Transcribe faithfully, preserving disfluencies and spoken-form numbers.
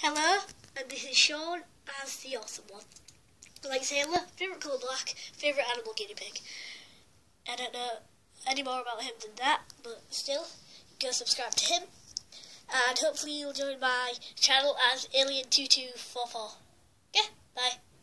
Hello, and this is Sean as the awesome one. Like Sailor, favourite colour black, favourite animal guinea pig. I don't know any more about him than that, but still, go subscribe to him. And hopefully you'll join my channel as Alien two two four four. Okay, bye.